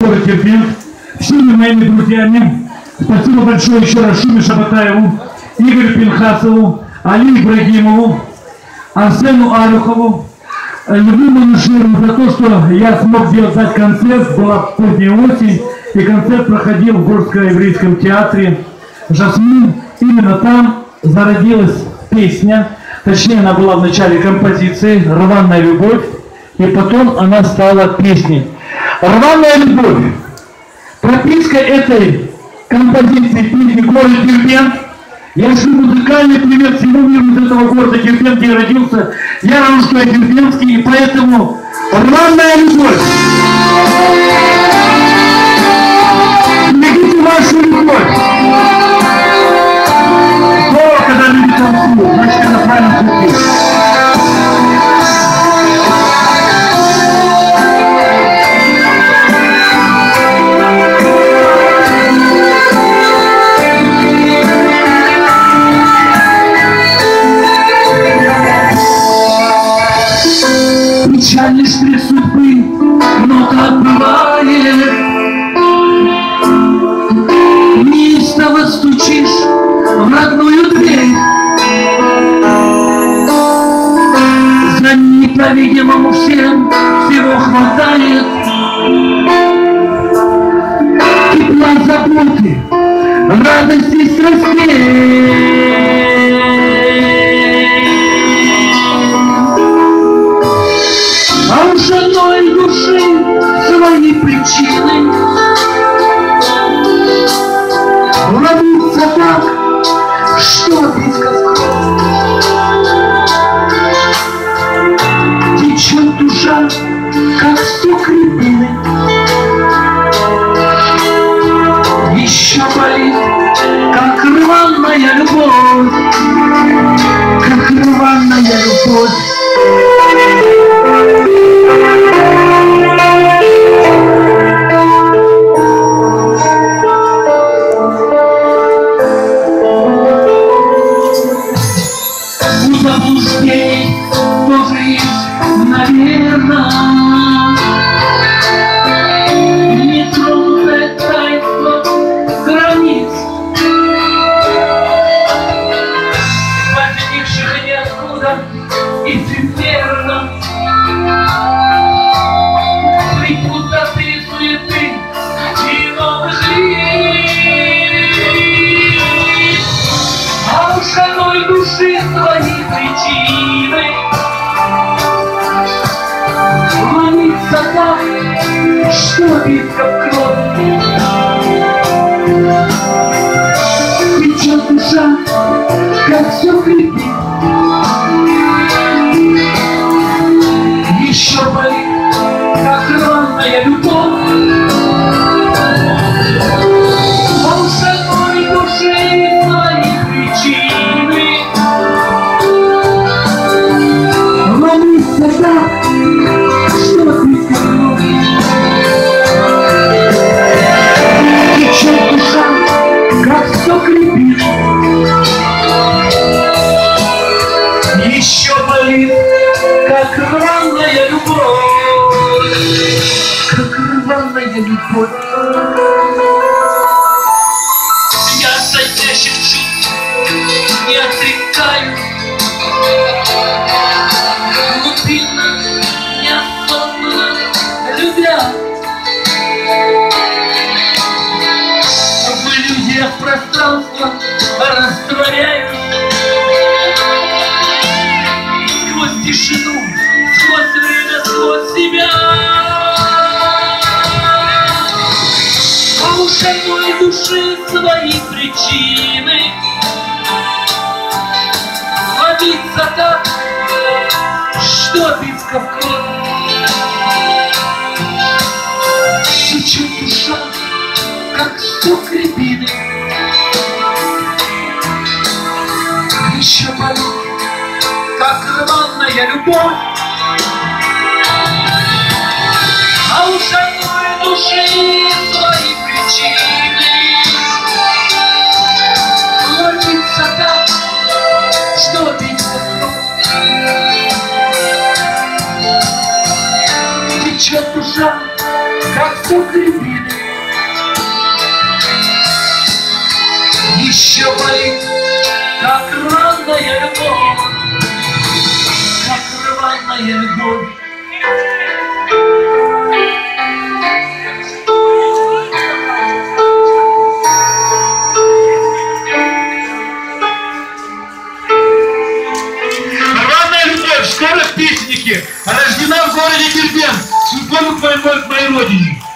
Город Дербент, всеми моими друзьями. Спасибо большое еще раз Шуме Шабатаеву, Игорю Пинхасову, Али Ибрагимову, Арсену Алюхову, Льву Мануширу за то, что я смог дать концерт. Была поздняя осень, и концерт проходил в Горско-еврейском театре «Жасмин». Именно там зародилась песня, точнее она была в начале композиции «Рваная любовь», и потом она стала песней. «Рваная любовь». Прописка этой композиции песни «Город Дербент». Я шлю музыкальный привет всему миру из этого города Дербент, где я родился. Я рожу, что я дербентский, и поэтому «Рваная любовь». Берегите вашу любовь. Слово, когда люди танцуют, значит, это правильно пути. Печаль лишь при судьбы, но так бывает. Неистово стучишь в родную дверь. За ней, по-видимому, всем всего хватает. Тепла, заботы, радости, страстей. А уж одной души свои причины ловится так, что без течет душа, как сок рябины. Еще болит, как рваная любовь, как рваная любовь. Заблуждений тоже есть, наверное, нетронутое таинство границ, возникших ниоткуда эфемерно, при пустоты и суеты и новых лиц. А уж одной души свои причины ломиться так, что битка в кровь. Течет душа, как все крепит. Еще болит, как рваная любовь. А уж одной души свои причины ломиться так, что битка в кровь. Течет душа, как все крепит. Еще болит, как рваная любовь, как рваная любовь. Я соднящих чувств не отрекаю, глубинно, неосознанно любя. В иллюзиях пространства растворяюсь. Сквозь тишину, сквозь время, сквозь себя. А уж одной души свои причины ловиться так, что битка в кровь. Течет душа, как сок рябины. Еще болит, как рваная любовь. А уж одной души свои причины ломиться так, что битка в кровь. Течет душа, как песок рябины. Еще болит, как ранная любовь, как рваная любовь. Рваная любовь, скоро в Песеннике, рождена в городе Дербент, с любовью к моей родине.